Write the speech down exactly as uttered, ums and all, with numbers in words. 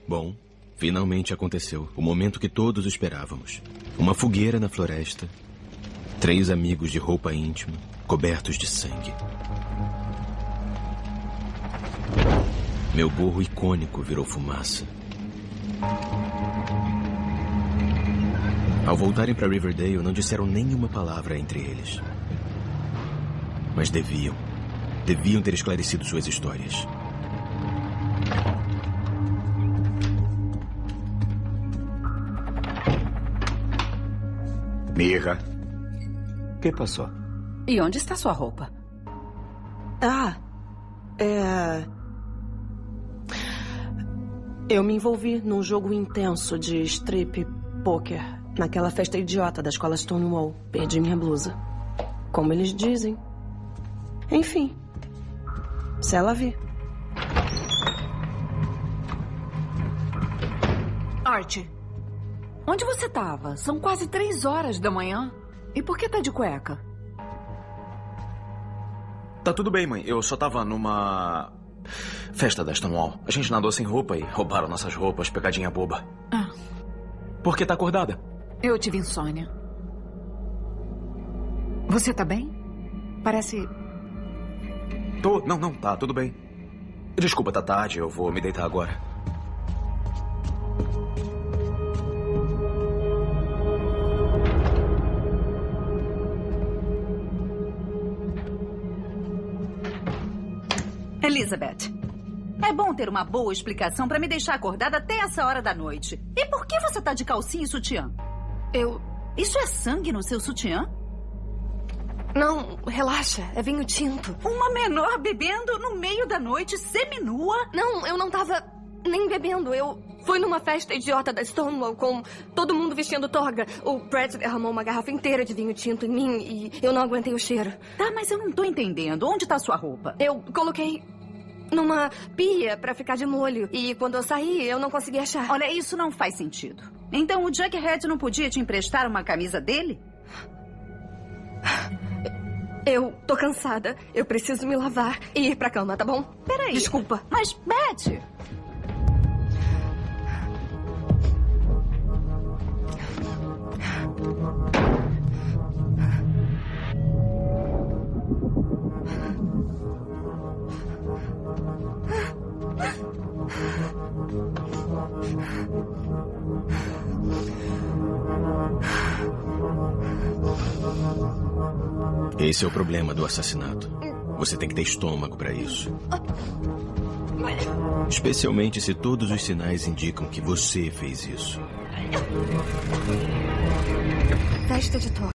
Bom, finalmente aconteceu. O momento que todos esperávamos. Uma fogueira na floresta. Três amigos de roupa íntima, cobertos de sangue. Meu gorro icônico virou fumaça. Ao voltarem para Riverdale, não disseram nenhuma palavra entre eles. Mas deviam. Deviam ter esclarecido suas histórias. Mira. O que passou? E onde está sua roupa? Ah, é... Eu me envolvi num jogo intenso de strip poker naquela festa idiota da escola Stonewall. Perdi minha blusa. Como eles dizem. Enfim. Se ela vir. Art, onde você estava? São quase três horas da manhã. E por que tá de cueca? Tá tudo bem, mãe. Eu só tava numa festa da Stonewall. A gente nadou sem roupa e roubaram nossas roupas. Pegadinha boba. Ah. Por que tá acordada? Eu tive insônia. Você tá bem? Parece... Tô. Não, não. Tá tudo bem. Desculpa, tá tarde. Eu vou me deitar agora. Elizabeth, é bom ter uma boa explicação para me deixar acordada até essa hora da noite. E por que você tá de calcinha e sutiã? Eu... Isso é sangue no seu sutiã? Não, relaxa. É vinho tinto. Uma menor bebendo no meio da noite, seminua? Não, eu não tava nem bebendo. Eu fui numa festa idiota da Stonewall com todo mundo vestindo toga. O Brad derramou uma garrafa inteira de vinho tinto em mim e eu não aguentei o cheiro. Tá, mas eu não tô entendendo. Onde tá sua roupa? Eu coloquei numa pia pra ficar de molho. E quando eu saí, eu não consegui achar. Olha, isso não faz sentido. Então o Jughead não podia te emprestar uma camisa dele? Eu tô cansada. Eu preciso me lavar e ir pra cama, tá bom? Peraí. Desculpa. Mas, Beth... Esse é o problema do assassinato. Você tem que ter estômago para isso. Especialmente se todos os sinais indicam que você fez isso. Festa de toga.